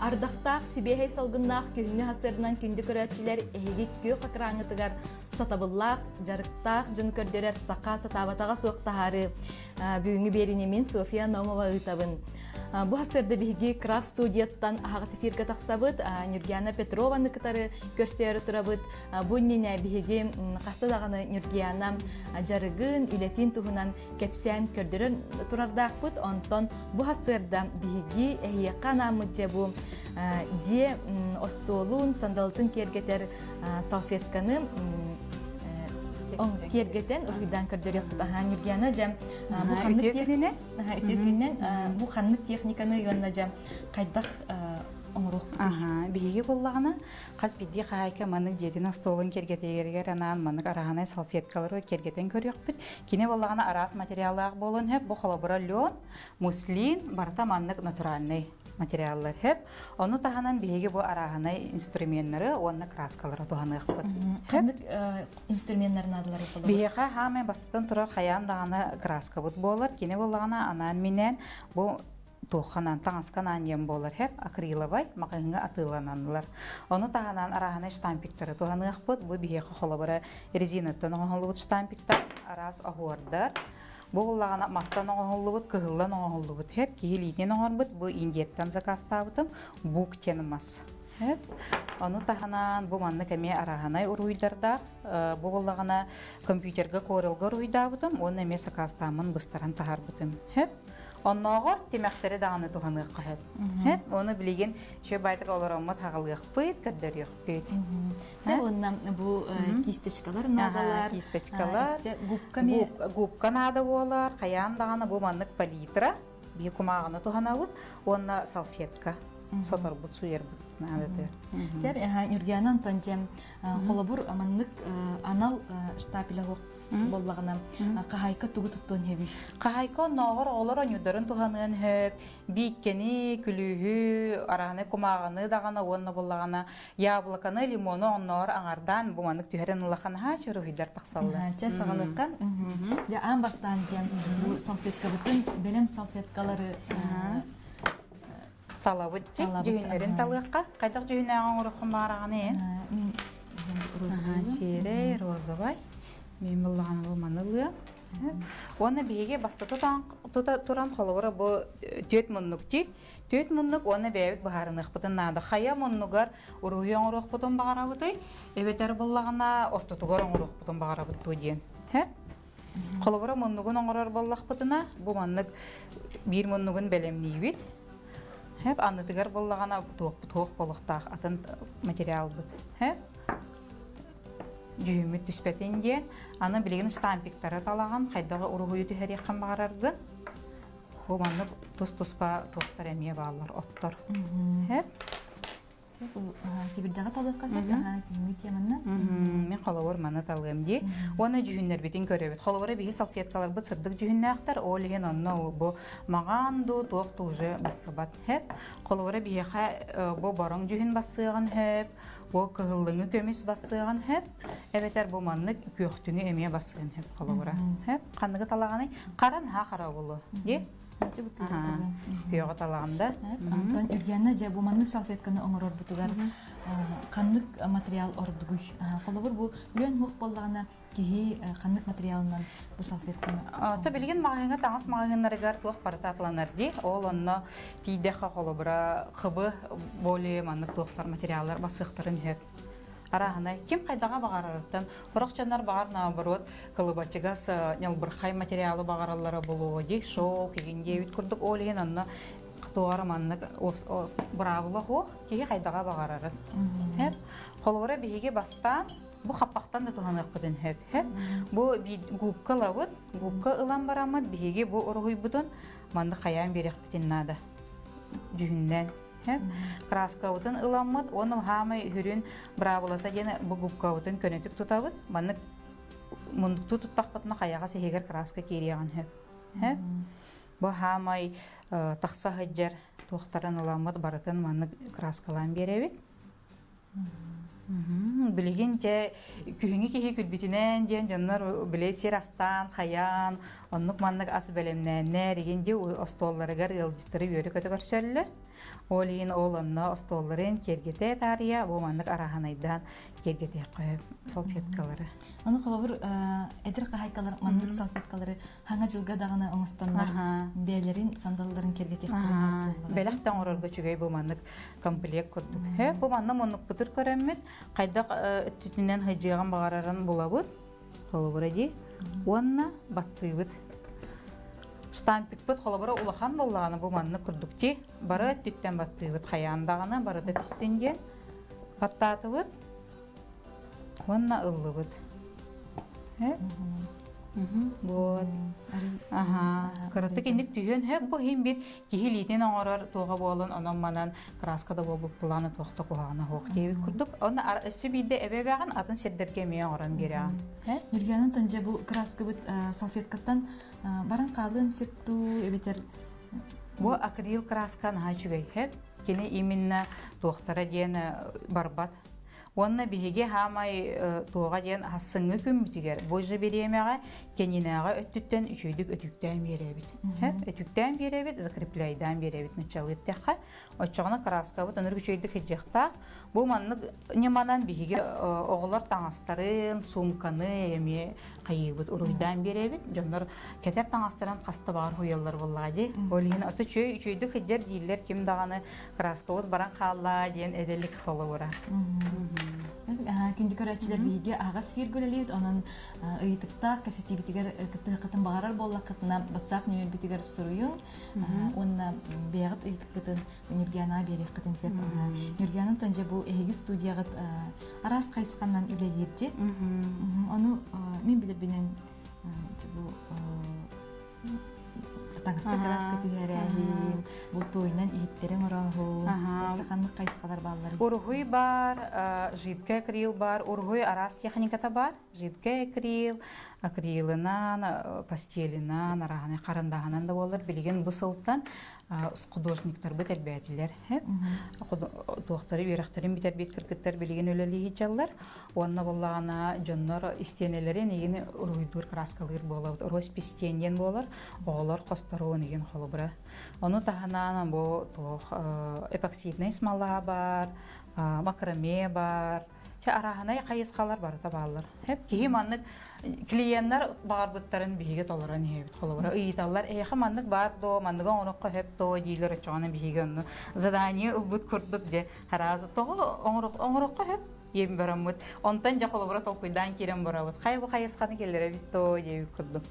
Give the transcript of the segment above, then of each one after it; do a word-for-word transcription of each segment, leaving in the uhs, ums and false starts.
Ардақтақ сибехей салгыннақ күхіні хасырынан күнді көрәтчілер әйгет көк ақыраңытығар сатабыллақ, жарықтақ, жын көрдерер сақа сатабатаға соқтағары бүгінгі берінемен София Наумова ұйтабын. Бу хасырды биги крафт студияттан ағас эфирға тақсабыт, Нюргияна Петрованы кытары көрсері тұрабыт. Бу нене биги қастадағаны Нюргияна жарығын, үлетін тұғынан кепсен көрдерін тұрардақ бұд. Онтон бу хасырда биги әйеқа намыд жабу же остолун сандалтын кергетер салфетканы кергетен ұйдан көрдерек бұтаға Нюргияна жам бұл қанлық техниканы үйонна жам қайдақ оңыруқ бұтыр. Бейге болағына қаз бейді қайқа маның жерін остолын кергетегергер анан маның арағанай салфеткалары кергетен көрек бұд. Кене болағына арас материаллағы болын хеп, бұл қолабыра лен, муслин, барта манның натуральный материаллар хеп. Оны тағанан бейге бұл арағанай инструменттері, онына краскалары туғаны ұқпыд. Қандық инструменттарын адылары болар? Бейге хамай бастытын тұрар қаян дағаны краска бұд болар. Кене болағына анан менен бұл тоқанан таңасқан анем болар хеп, акриловай мақыңға атылананылар. Оны тағанан арағанай штампиктері туғаны ұқпыд. Бұл бейге қолабыра резинаттан оңылы штампиктар, арас ағуардар. Бұғылағана мастан оңғылы бұд, кығылан оңғылы бұд. Хеп, кейлейтен оңғыр бұд, бұл индеттен закаста бұдым, бұқ тенімас. Оны тағанан бұл манны кәме арағанай ұруйдарда, бұғылағана компьютерге корылғы ұруйда бұдым, оны әме закастамын бұстаран тағар бұдым. Оны оғыр темәқтері дағаны туғаны қағып. Оны білеген шөй байтық оларымы тағылық бұйт, кәддер еқ бұйт. Сәп онынан бұл кистечкалар надалар? Кистечкалар. Губка нады олар. Қаян дағаны бұл маннық палитра. Бей күмағаны туғаны бұд. Оны салфетка. Сотар бұд, суер бұд. Сәп, Нюргияна онтан қолабыр маннық анал штапилі оқ боллағына қағайқа тұғы тұттуын хеби? Қағайқа нағыр олар өңюдарын тұғанын хеп, бейкені, күлігі, арағаны құмағаны дағаны, онына боллағына яблықаны, лимоны, оннағыр аңардан бұманық түйерін ұлақаны ха жүрі үйдер тақсалды. Жа сағалыққан. Аң бастан жем салфетка бұтын, бәлем салфеткалары талабыд жек, жүйінерін талыққа. Қайдақ жүйіне ағын ұрыққын бағарағаны ең? Серей, розовай. Мен бұллағаны болманы бұлы. Оны бейге басты тұран қолуыры бұл төт мұннық дей. Төт мұннық оны бәйбіт бағарынық бұтын нады. Қая мұннығар ұруйын ұруқ бұтын бағара бұтай. Әбетер бұллағына ортытығар ұруқ бұтын бағара бұты дейін. Қолуыры мұннығын оңырар боллақ бұтына. Бұл мұннық бір мұннығын бәлемней бет. Анытығар бұллағына тұқ болықтақ атын материал бұт. Жүйімет түспәтен ден, аны білеген штампиктары талаған, қайдағы ұрығы өті әрекқан бағарарды. Бұл маңны тұс-тұспа тоқтар әмие бағалар, оттар. Сибирдағы талыққа сәп, күйімі теміннен? Мен қолауыр маңны талғым де. Оны жүйінлер бетін көребет. Қолауыры бейі салфеткалар бұд сырдық жүйінне ақтар, ол еген онына бұл мағанду тоқты ұжы басы бат. Қолауыры бейі бұл барың жүйін басыған хөп. Бұл кығылыңы көмес басыған хеп, әбетер бұл манны көқтіңі әме басыған хеп қолауыра. Қанығы талағаны қаран ха қара болу. Күйеға талағында. Антон үргенна жа бұл манның салфетканы оңыр орбытығар қанлық материал ордығый. Қолауыр бұл лөн мұқ болағына кейі қанлық материалынан бұл салфетканы. Та білген мағайынға таңыз мағайынларығар туақ барыта атыланар де. Ол онына тейдеқа қолауыра қыбы боле манлық туақтар материалдар басықтарын хеп. Арағынай, кем қайдаға бағарарыттан? Бұрақ жанар бағар наоборот, қылыбатчығас нелбірқай материалы бағаралары болуы де, шоу, кегенде өт күрдік олеген онына қытуары маннық бұравылы хоқ, кеге қайдаға бағарары. Қолуыра бейге бастан, бұл қаппақтан да туғанық бұдын хөп. Бұл губка лавыд, губка ылан барамыд, бейге бұл ұрғый бұдын, манды қаян берек бітін нады жүхінден. Краска ұтын ыламыд, оны хамай хүрін бравылата дені бұл губка ұтын көнетік тұтавыд, манны мұндықты тұттақ бұтына қаяға сехегер краска кереған хөп. Бұл хамай тақса ғыджар туқтарын ыламыд, барытын манны краскалан беревет. Білеген же күйіңі кейі күтбетінен ден жандар біле сер астан, қаян, онлық маннық асы бәлемнен нәреген же остолларығар елдістері өрі көті көрсөлілер. Олин олонно столларын кергете тария, бу маннык араханайдан кергете коюп салфеткалары. Аны калабыр эдир кахайкалар, мандык салфеткалары хаңа жылга дагына оңостаннар бээлерин, сандалларын кергете кылган. Белек таңырырга чүгөй бу маннык комплект курдук. Хе, бу манна монук бутур көрөммүт. Кайда түтүнөн хыжыган багарарын булабыт. Колобура ди. Онна баттыбыт. Штампик бут колобура улахан боллаганы бу манны курдукти. Бары түттен баттыбыт хаяндагына, бары да түстенген баттатыбыт. Онна ыллыбыт. Хе? Вот. Ага. Каратык инник түйөн хеп бу хим бир кихилитен оңорор туга болон анан манан краскада болуп планы тохта кугана хок дебит курдук. Аны өсү бийде эбебеган атын сердерге мие оран бере. Хе? Юрганын танжа бу краска бит салфеткаттан баран калын сөптү эбетер. Бу акрил краскан хачугай хеп. Кене именно тохтара ден барбат. Онна биһиге хамай туга ден хассыңы күмбүтүгер. Божа беремеге кенинага өттүттен үчөйдүк өтүктен беребит. Хеп, өтүктен беребит, закрепляйдан беребит началыттакка. Очогона краска бут өнөр үчөйдүк хижакта. Бу манны неманан биһиге оголор таңастарын, сумканы эми кайыбыт уруйдан беребит. Жоннор кетер таңастарын каста бар хояллар боллади. Олин аты чөй үчөйдүк хижер дийлер ким даганы краска бут баран калла ден эделик холора. Кинди көрәчиләр биге агас фиргөлелит анан ыйтыкта кәсетибитигер кытын багарар боллакытына басак неме битигер суруйун онна бегат ыйтыкытын Нургияна берек кытын сеп Нургиянын танжа бу эги студиягат арас кайсыканнан үлелипти аны мен билер бенен бу таңаста краска түһәрәһим бу тойнан ииттерең ораху саканлык кайсыкалар баллар ургуй бар жидкий акрил бар ургуй арас техниката бар жидкий акрил акрилынан пастелинан араганы карандагынан да болар билген бу сылттан художниктар бит әлбәтиләр хеп туактары берәхтәрен бит бит киркеттер билген өлели хичаллар онна боллагана жоннор истенелерин егене ургуйдур краскалар болот роспистенген болар оголор костары неген холобра аны таханан бу тох эпоксидный смола бар макраме бар Та араханай кайыскалар бар табаллар. Хеп кихи маннык клиенттер барбыттарын биге толоран хебит холобра. Ыйталлар эха маннык бар до манныга онокко хеп то дилер чана биге онно. Задание убут курдук де хараз то оңрок оңрокко хеп ем барамыт. Онтан жа холобра толкуйдан кирем барабыт. Кай бу кайысканы келлере бит то дебит курдук.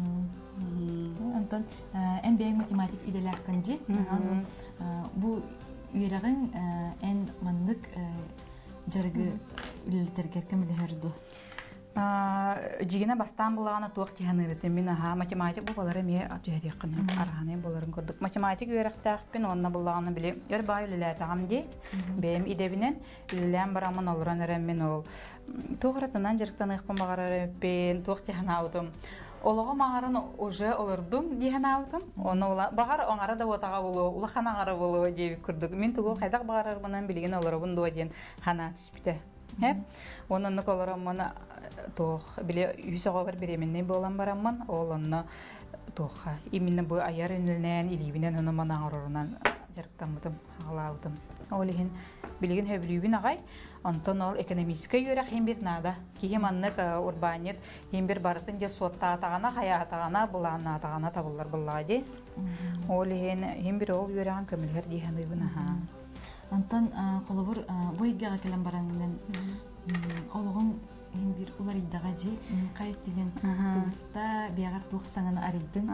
Онтан эн бей математик иделер канжи. Бу үйрәгән эн маннык жаргы үлтергер кем билерду. А жигене бастан булагана туак тиһанырыты мен аха математик бу балары ме атыярыкны арганы боларын көрдүк. Математик үйрәктәкпен онна булаганы биле. Гөр бай үлелә тагымди. Бем идебинен үлеләм барамын олран эремен ол. Тугратынан жырыктан ыхпан багарар пен туак тиһанаудым. Олога мағарын уже олырдым дейін аутым. Оны бағар оңара да отаға болу, улахан аңара болу дейбі күрдік. Мен түгі қайдақ бағарар мұнан білген олырыбын дуа дейін хана түспіті. Оны нүк олырымын тоқ біле үйсіға бар беременнен болан барамын. Ол оны тоққа. Именно бұл аяр үнілінен, илейбінен оны ман аңырырынан жарықтамыдым, ағылаудым. Ол ең білген хөбілейбін ағай. Антон ол экономический юрах химбир нада. Кихи маннык урбанит химбир барытын же сотта атағана, хая атағана, бұлана атағана табылар бұллади. Ол ең химбир ол юрахын көмілер дейін үйбін. Антон қолыбыр бойгеға келен бараңынан олығын химбир улар иддаға же қайып деген тұғыста бияғар тұғысаңаны ариддің.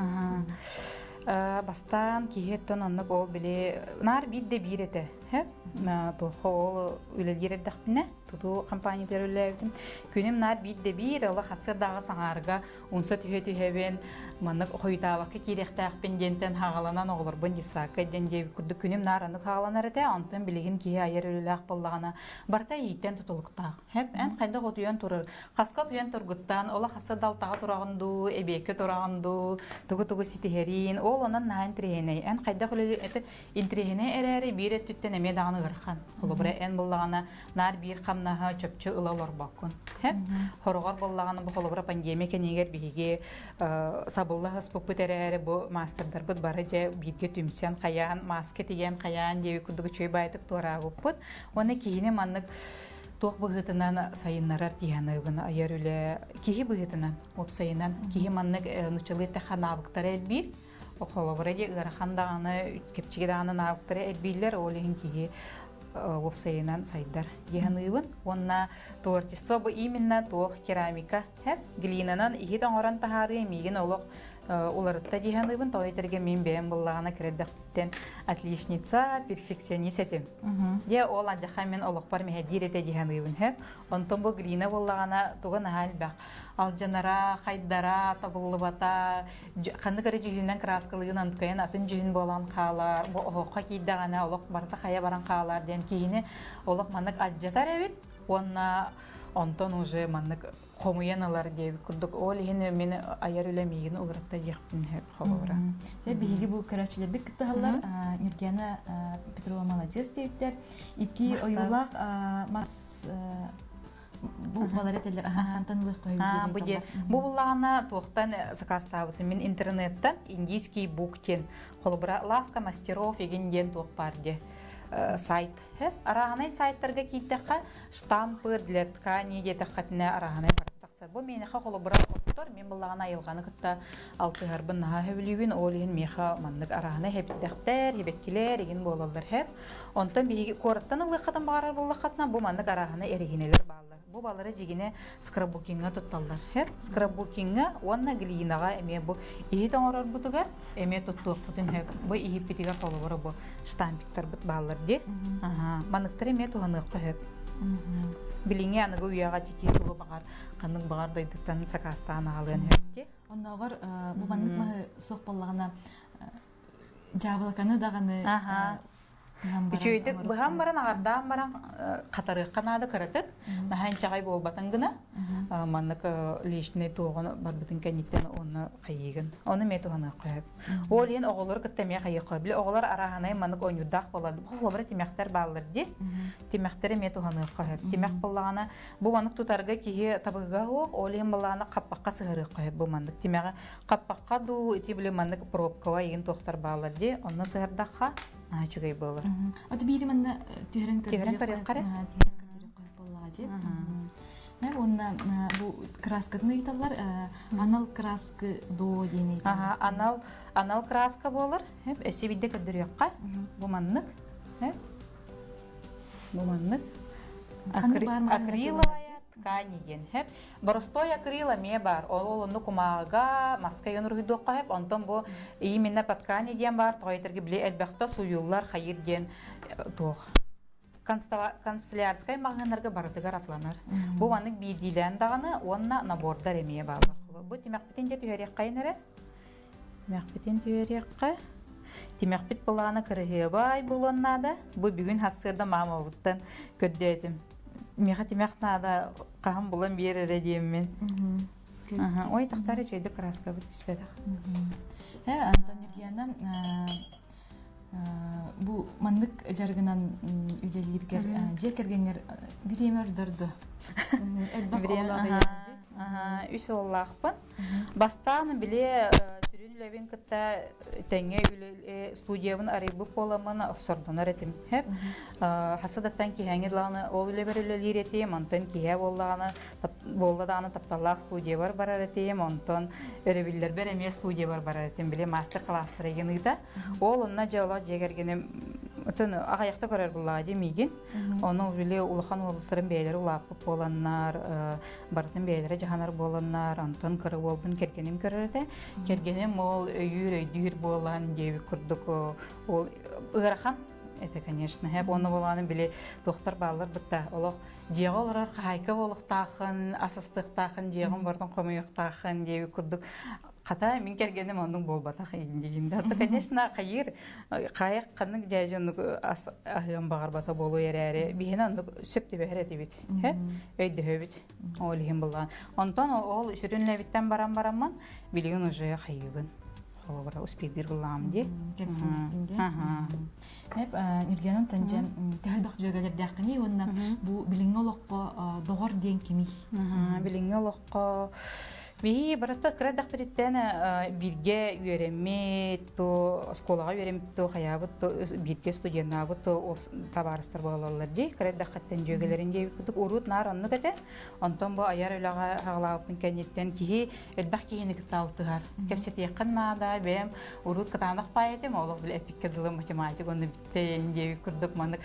Бастан кихеттон оннук ол биле нар бидде бирете хеп тохо ол үлелердек бине туту компаниялар үлелебин күнүм нар бидде бир ала хасырдагы саңарга унса түһө түһөбен маннык хойтабакка кирехтак пендентен хагаланан оглор бындисакка денде күрдү күнүм нар аны хагаланар эте антын билеген кие айыр үлелак боллагана барта ийттен тутулуктак хеп эн кайда готуян турur хаска туян тургуттан ола хасырдалтага турагынду эбекке турагынду тугу тугу ситихерин ол онан найн треней эн кайда хөле эте интрегене эрери бир түттен эме даганы гырхан олобра эн боллагана нар бир кам маннаха чөпчө ылалар баккын. Хеп хорогор боллаганы бу холобра пандемия кенегер биге сабылла хаспык битерәре бу мастердар бит бары же бирге түмсән каян маска тигән каян дип күдүгү чөй байтык тора бут. Оны кийине маннык тох быгытынан сайыннарар дияныгын аярүле кихи быгытынан оп сайынан кихи маннык нучылыта ханабыктар элбир. Холобра же ырахандаганы кепчигедаганы набыктар элбирлер олehen кихи веб-сайынан сайдар яныйбын. Онна творчество бу именно тох керамика, хеп глинанан ихи тоңоран тахары миген олох уларытта яныйбын. Тойтерге мен бем буллагана креддактен отличница, перфекционист этим. Де ол анжаха мен олох бар мехедир эте яныйбын хеп. Онтон бу глина буллагана туган халбак. Алжанара, хайдара, табылыбата, қанды көрі жүзінен краскалығын антқайын атын жүзін болан қалар, оққа кейдағана олық барта қая баран қалар ден кейіне олық маннық аджатар әбет, онна онтон уже маннық қомуян алар деп күрдік. Ол ені мені аяр үлемейін ұғыратта еқпін қолуыра. Бейгі бұл көрәтшілер бек күтті қалар, Нюргена Петрова молодец дейптер, iki ойулақ мас бу баларетелер антанлык койду. Бу де бу буллагана токтан закастабыт мен интернеттен индийский буктен холбра лавка мастеров егенден ток бар де сайт. Араганы сайттарга киттекка штампы для ткани де тахатна араганы бартакса. Бу мени холбра оттор мен буллагана айылганы кытта алты гарбын наха хөвлүбүн олин меха маннык араганы хептектер, хебеккилер еген болалар хеп. Онтон биги корттан ылыкатан багар буллакатна бу маннык араганы эригинелер баллар. Бу балары жигине скраббукинга тутталдар. Хеп скраббукинга онна глинага эме бу ихи тоңорор бутугар эме туттук бутун хеп. Бу ихи питига колобора бу штампиктер бут баллар де. Аха, маныктар эме туганык хеп. Билиңе аныгы уяга чики тугу багар, канның багар дайдыктан сакастан алын хеп де. Оннагыр бу маннык ма сок боллагана жабылаканы даганы Үчөйдік бұған баран ағардан баран қатары қанады қаратып, нахайын чағай бол батан гына, маннық лешіне туғын бар бұтын кәнеттен оны қайығын. Оны мен туғаны қойып. Ол ең оғылыр күттәме қайық қойып. Білі оғылар арағанай маннық ойнудақ болады. Оғылы бірі темяқтар балылыр де, темяқтары мен туғаны қойып. Темяқ болағана бұл маннық тұтарға кейі табыға оқ, ол ең болағана қаппаққа сығыры қойып бұл маннық. Темяғы қаппаққа ду, еті білі маннық пробкава еген тоқтар балылыр де, оны сығырдаққа А, чугай было. Аты бири манна түйрен көрдөрөк кара. Түйрен көрдөрөк болла деп. Мен онна бу красканы италар, анал краска до дейни. Ага, анал анал краска болор. Хеп эсе бидде көрдөрөкка. Бу маннык, хеп. Бу маннык. Акриловая ткань ген, хеп. Простой акрила ме бар. Ол онну кумага маска йонургудокка хеп. Онтон бу именно по ткани ден бар. Тойтерге биле элбекта суюллар хайыр ден тох. Канцелярскай магазинларга бардыгар атланар. Бу маннык бидилен даганы онна набордар эме бар. Бу тимакпитен же түйөрек кайнары. Тимакпитен түйөрекка. Тимакпит буланы кырыгыбай булоннада. Бу бүгүн хассырда мамабыттан көддөтүм. Меха тимакнада кахам булан берере деймен. Ага, ой тактары жойду краска бут түспедак. Э, Антон Нюргена бу маннык жаргынан үйлелиргер же кергенер биремер дырды. Ага, ага, үс оллахпын. Бастаны биле сүрүнлөбүн кытта теңе үле студиябын арыбы поламын сордонор этим. Хеп хасадаттан кихеңирланы ол үле берилер этим, онтон кихе боллаганы болладаны тапталлах студия бар барар этим, онтон өрөбүллер береме студия бар барар этим биле мастер класстар эгенийда. Ол онна жала жегергене Тын ағаяқта көрер бұлла демейген. Оның үлі ұлыған ұлыстырын бейлері ұлапып боланнар, бартын бейлері жағанар боланнар, антон кірі болбын кергенім көрерді. Кергенім ол өйір, өйдүйір болан деуі күрдік. Ол ұғырақан, это, конечно, хәп оны боланы біле доқтар балылар бұтта. Олық жеға олар қайқа олықтақын, асыстықтақын, жеғын бартын қомайықтақын деуі күрдік. Қата мен кергенім оның болбата қайын дегенде. Аты, конечно, қайыр, қайық қанның жәжі оның ағыған бағар бата болу әрі. Бейін оның сөпті бәр әті бет. Өйді өбет. Ол ең болған. Онтан ол жүрінлі беттен баран-баранман, білген ұжы қайығын. холобра успейдир булам ди. Кексиндинде. Хеп Нургенан танжам тәлбәк җөгәләр дәкъни онна бу билиңе олоққа догор ден кими. Билиңе олоққа би баратта кредак биттен бирге үйрәмет, то школага үйрәмет, то хаябыт, то бирге студентнабыт, то табарыстар балалар ди. Кредак хаттан җөгәләрендә күтүк урут нар анны бете. Антон бу аяр үлага хаглапын кәнеттен ки элбәк киене киталтыгар. Кепсет якыннада бем урут кытанак паетем, олык бил эпиккәдле математик онны биттенде күрдүк маны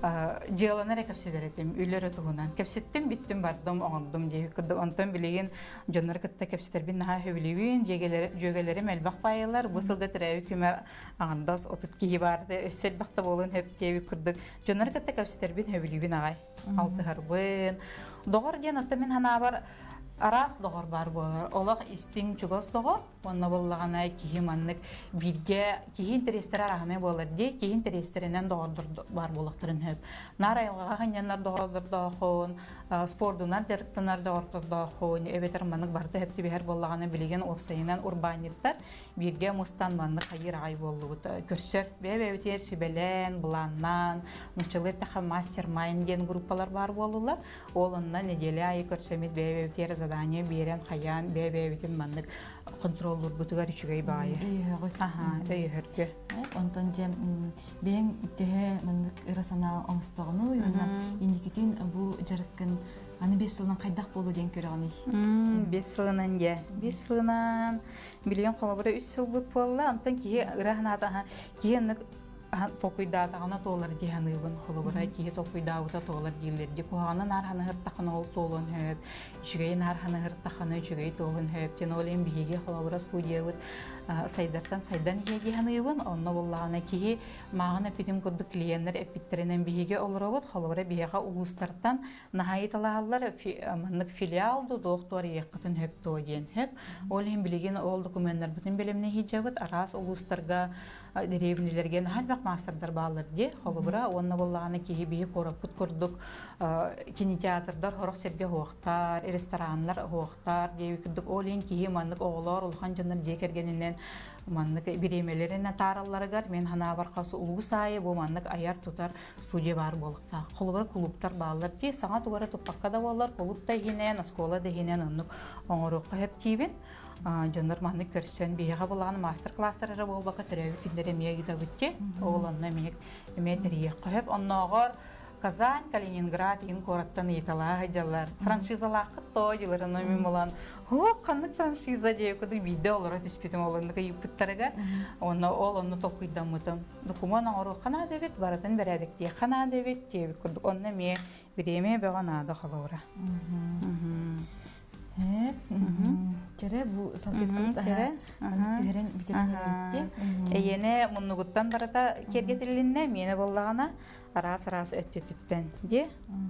җыяланар кепседәретем. Үләре тугунан кепсеттем биттем бардым, аңдым ди күрдүк. Антон билеген җоннар кытта кепстер бин наһа хөвлевин җегеләре җөгәләре мәлбәк пайылар. Бу сылда тирәви күмәр аңдас отут ки барды. Өссел бакта болын һәп тиви күрдүк. Җоннар кытта кепстер бин хөвлевин агай. Алты харбын. Догор ден атта мен хана бар арас догор бар булар. Олак истин чугас догор. Онна буллагана киһи маннык бирге киһи интерестер арахны булар ди. Киһи интерестереннән догордыр бар булактырын һәп. Нарайга ганнар догордыр дохон, спордунар дәрттәнәр догордыр дохон. Эбетер маннык барды һәп тибер буллаганы билеген орсайнан урбаниттар бирге мустан маннык хайыр ай буллыгы. Көрсәр бәбәтер сүбәлән, буланнан, мучылы таха мастер-майнд дигән группалар бар булалар. Олыннан неделя ай көрсәмит бәбәтер задание берем хаян бәбәтер маннык контроль бурбутугар үчүгөй баайы. Аха, өйөркө. Онтон жем бен тее мындык ырасана оңстогуну юна индикитин бу жарыккын аны бес жылдан кайдак болду ден көрөгөни. бес жылынан же. бес жылынан билген колобура үч жыл бут болла. Антон кие ырахната киенник топуйда тагына толар диханыбын холобура кие топуйда ута толар дилерди куганы нарханы хыртаханы ол толон хөп үчүгей нарханы хыртаханы үчүгей толон хөп тен олен биге холобура студиябыт сайдартан сайдан хеги ханыбын онно буллагана кие магына питим курдук клиенттер эпиттеренен биге олоробут холобура бияга улустардан нахайталалар маннык филиалду доктор якытын хөп тоген хөп олен билеген ол документтер бүтүн билимне хижабыт арас улустарга деревнелерге нахалбак мастердар балар ди холобура онно буллагана кие бие корапут курдук кинотеатрдар хорох серге хоохтар рестораннар хоохтар дебикдик олен кие маннык оголор улхан жандар жекергенинен маннык биремелерин таралларыгар мен хана баркасы улгу сайы бу маннык аяр тутар студия бар болукта холобура клубтар балар ди саңа тугара тупакка да балар клубта хинен школа да хинен оннук оңорукка хеп тибин жандар маннык көрсөн бияга булган мастер класстары болбака төрөбү күндөрү меги да бүтти оголонна мег эметрие кып онногор Казань, Калининград, ин кораттан италага жаллар. Франшизалакы тойларын мен болан. О, кандык франшиза деп куды видеолар түспетим олонда юптарга. Онно ол онно токуйдан мутам. Документ ору кана дебет баратын бередик ди. Кана дебет деп курдук онна ме биреме багана да халора. Мм. Хеп. Тере бу салфеткалар тере. Аны төгөрен битерген битти. Эйене муннугуттан барата кергетилинне мене боллагана арас-арас өттүттен ди.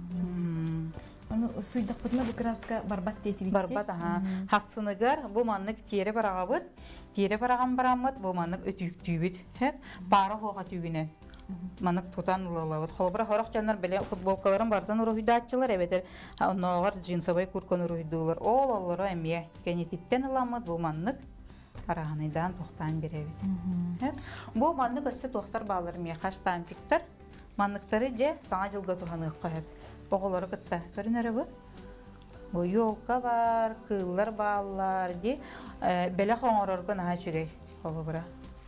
Аны суйдак бутна бу краска барбат дети битти. Барбат, аха. Хассыныгар бу маннык тере барагабыт. Тере бараган барамыт, бу маннык өтүктүбүт. Хеп, бары хога түгүнө. Маннык тутан лалабыт. Холбара хорок жандар беле футболкаларын бардан урухидатчылар эбетер. Оногор джинсовый курткон урухидуулар. Ол оллора эмие кенетиттен ламыт бу маннык араганайдан токтан беребит. Хеп, бу маннык өссө токтар балар мия хаштан пиктер. Манныктары же саңа жылга туханыгыкка хеп. Оголору кытта көрүнөрө бу. Бу ёлка бар, кыллар баллар ди. Беле хоңорорго наха чүгей. Холобура.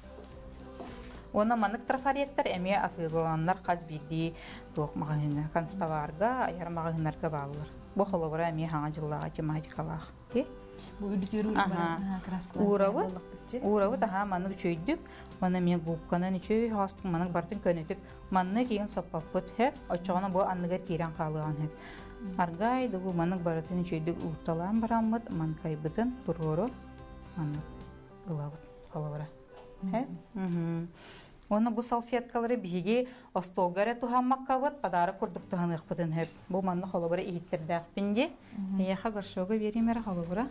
Оны маннык трафареттер эме атылганлар казбиди тох магазинна констоварга, аяр магазиннарга баллар. Бу холобура эме хаңа жыллага тематикалах ди. Бу үдүтүрү бар краска. Уравы. Уравы таха маннык чөйдүк. Мана мен губканан үчөй хастын маннык бартын көнөтүк. Маннык кийин саппаппыт хеп, очогона бу анныгар кирен калган хеп. Аргай дугу маннык бартын үчөйдүк укталан бараммыт, манкай бытын бурору маннык гылабыт халабара. Хеп. Мм. Оны бу салфеткалары биге остолгаре тухаммаккабыт, падары курдук туханык бытын хеп. Бу маннык халабара ийиттердак пинде. Яха горшога беример халабара.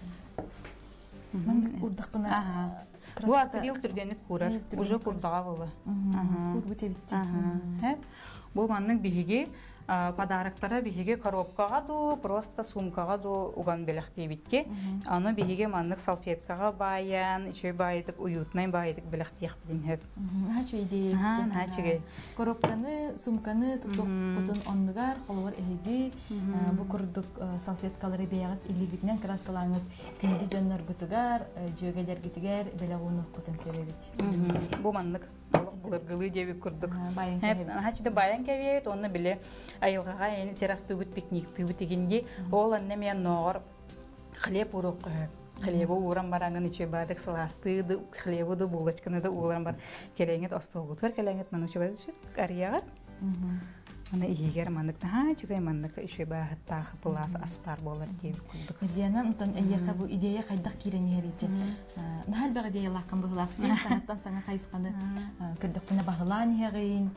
Маннык урдакпына Бу астрил түргенlik курар. Уже курдага болу. Курбу тебитти. Бу маннык биге подароктара биһиге коробкага ду, просто сумкага ду уган белехтебитке. Аны биһиге маннык салфеткага баян, иче байдык, уютнай байдык белехтех бидин хеп. Хачы идея. Ха, хачыгы. Коробканы, сумканы тутук бутун оннугар, холовар эһиги, бу курдук салфеткалары беягат илибитнен краскалаңыт кинди жоннор гутугар, жөгелер гитигер белегунук кутун серебит. Бу маннык Гылы деп курдук. Баян Хачыда баян кебет, оны биле айылгага эн терастыбыт пикник тыбыт дегенде, ол анне мен нор хлеб урук хлебу уран барангын иче бадык саластыды, хлебу да булочканы да улан бар. Келеңет астылгытыр, келеңет маны иче бадык кариягат. Аны игер мандык та чугай мандык иче бахат та плас аспар болар деп курдук. Диана мтан эйяка бу идея кайдак кирени херите. Нахал бага идея лаккан быгылак. Жана санаттан саңа кайсыканы кырдыкына багылан херин.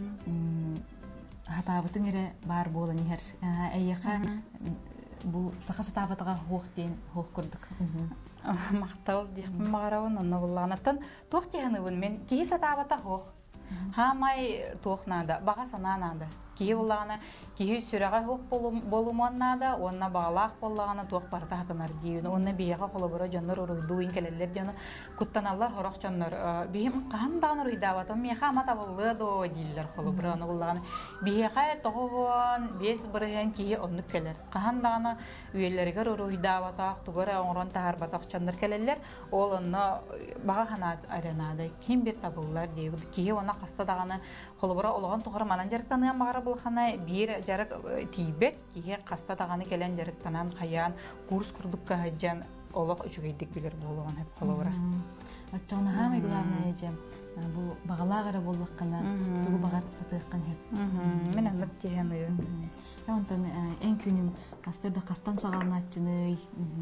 Хатабытың эре бар болан хер. Эйяка бу сакасы табатага хоктен хок курдук. Мактал дип магаравын аны булланаттан тохтыгыныбын мен кийса табата хок. Хамай тохнада, бага сананада. Кие буллагана, кие сүрәгә хук болуманнада, онна баглак боллагана тох барта хатынар диюн. Онна бияга холобора җаннар урыйду инкелелләр җаны куттаналлар хорак җаннар. Бим кандай урыйдават, меха мата булды до дилләр холобора аны буллагана. Бияга тогон бес бирген кие онны келер. Кандай үелләргә урыйдават, тугара оңран тахар батак җаннар келелләр. Ол онна бага ханат аренада ким бер табыллар диюн. Кие она каста даганы холобора олган тугара манан жарыктанын багара булхана бир жарык тийбет кие каста даганы келен жарыктанан каян курс курдукка хаҗан олох үчүгейдик билер болгон хеп холобора. Ачана хамы главное эже бу багалагара боллаккана тугу багар сатыккан хеп. Мен анлык дегени. Янтан эң күнүм кастырда кастан сагалначыны.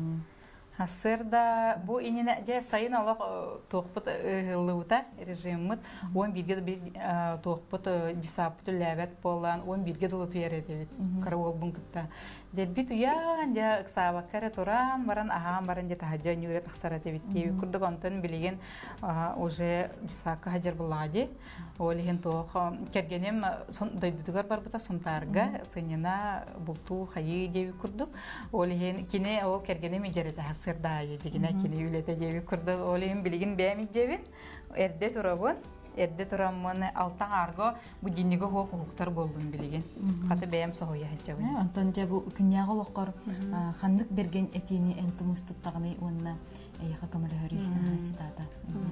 Хасырда бу инине же сайын алак тоқпыт лыута режиммит он бирге бир тоқпыт дисапты ләбәт болан он бирге дылы туяр эдебит каравол бункытта дебит уян же ксаба каре туран баран ахам баран же тахаджа нюре тахсара дебит деби курдук онтан билеген уже дисака хаджар буллади олиген тоқ кергенем сон дойдугар бар бута сонтарга сынена булту хайы деби курдук олиген кине ол кергенем ижерете сырда егене кини үлете деби курду олим билигин бәми дебин эрде турабын эрде тураммын алтан арго бу динниге хок хуктар болдум билигин каты бәм сохоя хәҗәбин антан жабу күньягы локкор хандык берген этини энтумус туттагыны онна яка камара хәри ситата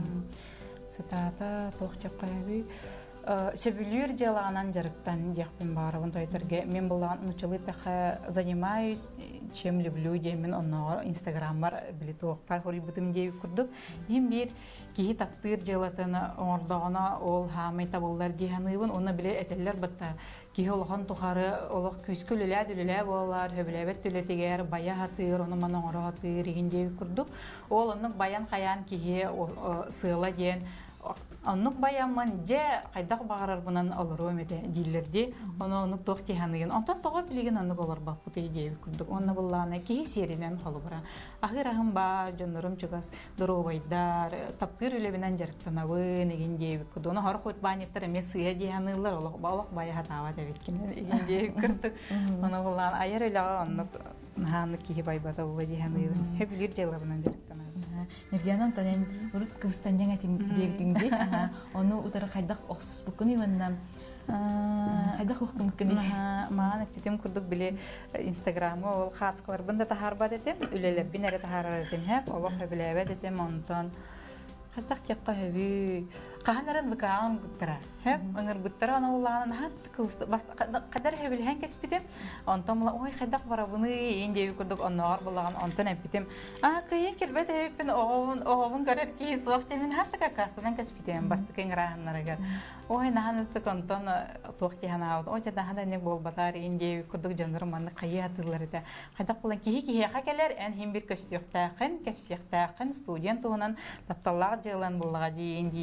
ситата тохчакайби Себелюр деланан жарыктан яхпин барабын тойтерге мен булган нучылы таха занимаюсь чем люблю демен оннор инстаграммар билеток пар хори бутым дей курдук ем бир ки таптыр делатана ордогона ол хамай табыллар диханыбын оны биле этеллер бытта ки олган тухары олог күскүлүлә дүлүлә болар хөбүләбет түлетегер бая хатыр оны мана ораты реген дей курдук ол онның баян каян кие сыйла ден Аннук баяман же кайдак багарар бунан алыру эмете диллерди оны онук тох тиханыгын онтон тога билеген аннук олар баппыты идея курдук онна булланы ки серинен холубара ахырахым ба жоннорум чугас доробайдар таптыр үлебинен жарыктанабы неген дебик курду оны хор хот баниттер эме сыя диханылар олох балок бая хатава дебиккен еген дебик курдук оны булланы аяр үлага оннук наханы ки байбата булы диханылар хеп бир jelabынан жарыктанабы Нердианан танен урут кыбыстанжаң атин дегдиңди. Оны утары кайдак оксус букуны ваннам. Кайдак оккун кыны. Мана тетем курдук биле Инстаграмы ол хатскалар бында тахарба детем, үлелер бинере тахарар детем хеп, олох билебе детем онтон. Кайдак тякка хеби. Каханарын быкаан буттара. Хеп, оңыр буттара аны улланан хат кыуста. Бас кадар хебилген кеспитем. Онтон мала ой кайдак бара буны инде курдук оннор булган онтон эпитем. А кайын келбет эпин оғын оғын көрөр ки соқты мен хатта какасынан кеспитем. Басты кеңраһаннарга. Ой наханты контон тохти ханау. Ой жада хада не бол батар инде курдук жонор манны кайы атылар эте. Кайдак булан ки ки хакелер эн хим бир көстөктәкын, кепсектәкын студент тугынан тапталлар җылан булга ди индилер. Ол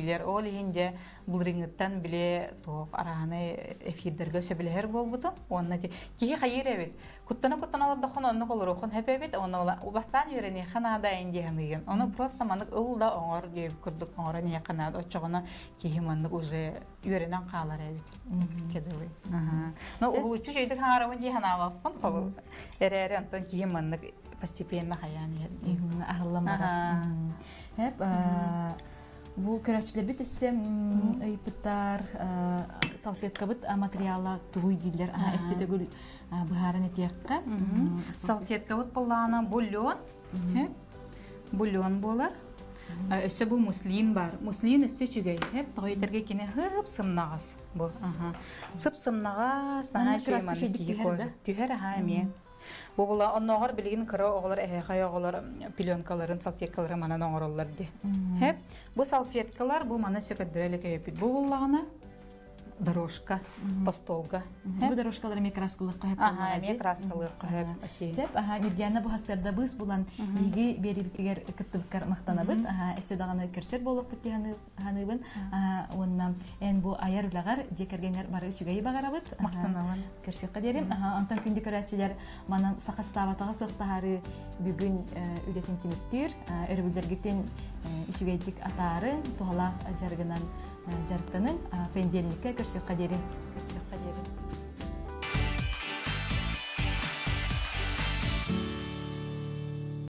инде булриңыттан биле тоқ араны эфирдерге сөбелер болбуту. Онна кихи хайыр эбит. Куттана куттана лабдахон онны колорохон хепебит. Онна бастан юрени ханада инде ханыгын. Оны просто манык ылда оңор деп күрдүк оңора не канада очогона кихи манык уже юренен калар эбит. Кедели. Ага. Но улучу жейдик хаңарабын ди ханабаппын колу. Эрере антон кихи манык постепенно хаяны. Ахылламараш. Хеп бу көрәчләр бит исем ыйпыттар салфетка бит материала туй дилер. Ага, эстетегүл быһарын этиякка. Салфетка бит буллана бульон. Хеп. Бульон болар. Өсө бу муслин бар. Муслин өсө чүгәй. Хеп тойдерге кине хып сымнагыз бу. Ага. Сып сымнагыз, нана чөйман киһер. Киһер хами. Бу була онногор билген кыра оглар эхай оглар пленкаларын, салфеткаларын манан оңороллар ди. Хеп, бу салфеткалар бу мана сөкөдөрөлөк эпит. Бу буллагына дорожка, постолга. Бу дорожкалар эме краскалыкка хеп. Ага, эме краскалыкка хеп. Сеп, ага, Евгения бу хасырда быз булан иги берилгер кыттыбкар мактанабыт. Ага, эсе даганы көрсөт болуп биттигәне ханыбын. Ага, оннан эн бу аяр улагар жекергенгер бары үчүгәй багарабыт. Мактанабын. Көрсөт кадерим. Ага, антан күндү көрәчләр манан сакастабатага соктары бүгүн үдетин тимиттер, өрбүлдергетен үчүгәйдик атары тухалак жаргынан жарыктанын пенделникке көрсөт кадерим. Көрсөт кадерим.